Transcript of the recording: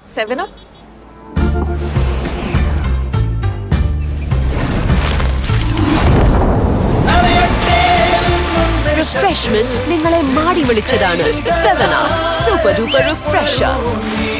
7 Up. Refreshment നിങ്ങളെ മാടി വിളിച്ചതാണ് 7 Up Super Duper Refresher.